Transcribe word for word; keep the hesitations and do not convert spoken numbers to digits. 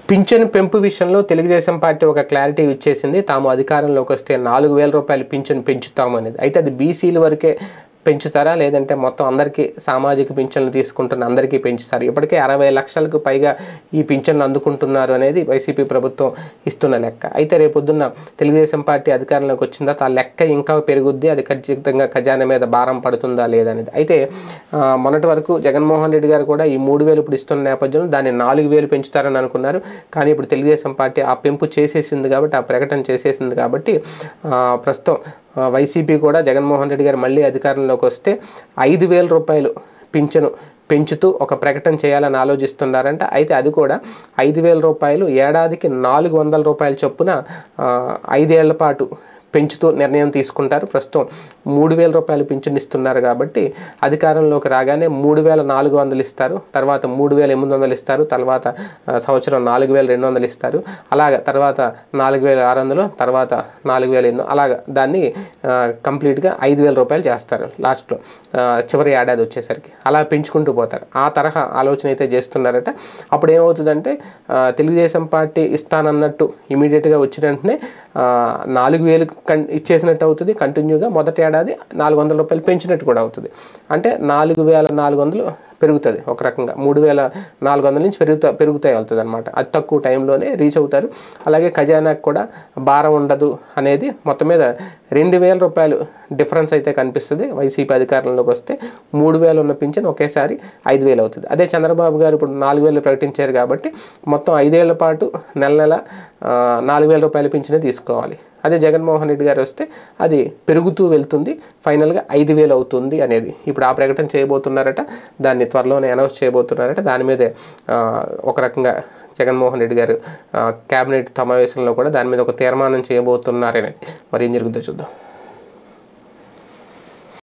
పింఛను పెంపు విషయంలో తెలుగుదేశం పార్టీ ఒక క్లారిటీ ఇచ్చేసింది. తాము అధికారంలోకి వస్తే నాలుగు వేల రూపాయలు పింఛను పెంచుతాము అనేది. అయితే అది బీసీల వరకే పెంచుతారా లేదంటే మొత్తం అందరికీ సామాజిక పింఛన్లు తీసుకుంటున్న అందరికీ పెంచుతారు? ఇప్పటికే అరవై లక్షలకు పైగా ఈ పింఛన్లు అందుకుంటున్నారు అనేది వైసీపీ ప్రభుత్వం ఇస్తున్న లెక్క. అయితే రేపొద్దున్న తెలుగుదేశం పార్టీ అధికారంలోకి వచ్చిందా ఆ లెక్క ఇంకా పెరుగుద్ది, అది ఖచ్చితంగా ఖజానా మీద భారం పడుతుందా లేదనేది. అయితే మొన్నటి వరకు జగన్మోహన్ రెడ్డి గారు కూడా ఈ మూడు వేలు ఇప్పుడు ఇస్తున్న నేపథ్యంలో దాన్ని నాలుగు వేలు పెంచుతారని అనుకున్నారు. కానీ ఇప్పుడు తెలుగుదేశం పార్టీ ఆ పెంపు చేసేసింది కాబట్టి, ఆ ప్రకటన చేసేసింది కాబట్టి ప్రస్తుతం వైసీపీ కూడా జగన్మోహన్ రెడ్డి గారు మళ్ళీ అధికారంలోకి వస్తే ఐదు వేల రూపాయలు పింఛను పెంచుతూ ఒక ప్రకటన చేయాలని ఆలోచిస్తున్నారంట. అయితే అది కూడా ఐదు వేల రూపాయలు ఏడాదికి నాలుగు వందల రూపాయల చొప్పున ఐదేళ్ల పాటు పెంచుతూ నిర్ణయం తీసుకుంటారు. ప్రస్తుతం మూడు వేల రూపాయలు పింఛన్ ఇస్తున్నారు కాబట్టి అధికారంలోకి రాగానే మూడు వేల నాలుగు వందలు ఇస్తారు, తర్వాత మూడు వేల ఎనిమిది వందలు ఇస్తారు, తర్వాత సంవత్సరం నాలుగు వేల రెండు వందలు ఇస్తారు, అలాగ తర్వాత నాలుగు వేల ఆరు వందలు, తర్వాత నాలుగు వేల ఎనిమిది అలాగ దాన్ని కంప్లీట్గా ఐదు వేల రూపాయలు చేస్తారు లాస్ట్లో చివరి ఏడాది వచ్చేసరికి. అలా పెంచుకుంటూ పోతారు. ఆ తరహా ఆలోచన అయితే చేస్తున్నారట. అప్పుడు ఏమవుతుందంటే తెలుగుదేశం పార్టీ ఇస్తానన్నట్టు ఇమీడియట్గా వచ్చిన వెంటనే నాలుగు వేలు కన్ ఇచ్చేసినట్టు అవుతుంది. కంటిన్యూగా మొదటి ఏడాది నాలుగు వందల రూపాయలు పెంచినట్టు కూడా అవుతుంది. అంటే నాలుగు వేల నాలుగు వందలు పెరుగుతుంది. ఒక రకంగా మూడు వేల నాలుగు వందల నుంచి పెరుగుతా పెరుగుతాయి వెళ్తుంది అనమాట. అతి తక్కువ టైంలోనే రీచ్ అవుతారు. అలాగే ఖజానాకు కూడా భారం ఉండదు అనేది మొత్తం మీద రెండు వేల రూపాయలు డిఫరెన్స్ అయితే కనిపిస్తుంది. వైసీపీ అధికారంలోకి వస్తే మూడు వేలు ఉన్న పింఛన్ ఒకేసారి ఐదు వేలు అవుతుంది. అదే చంద్రబాబు గారు ఇప్పుడు నాలుగు వేలు ప్రకటించారు కాబట్టి మొత్తం ఐదేళ్ల పాటు నెల నెల నాలుగు వేల రూపాయల పింఛనే తీసుకోవాలి. అదే జగన్మోహన్ రెడ్డి గారు వస్తే అది పెరుగుతూ వెళ్తుంది, ఫైనల్గా ఐదు వేలు అవుతుంది అనేది ఇప్పుడు ఆ ప్రకటన చేయబోతున్నారట. దాన్ని త్వరలోనే అనౌన్స్ చేయబోతున్నారట. దాని మీదే ఒక రకంగా జగన్మోహన్ రెడ్డి గారు కేబినెట్ సమావేశంలో కూడా దాని మీద ఒక తీర్మానం చేయబోతున్నారనేది. మరి ఏం జరుగుతుందో చూద్దాం.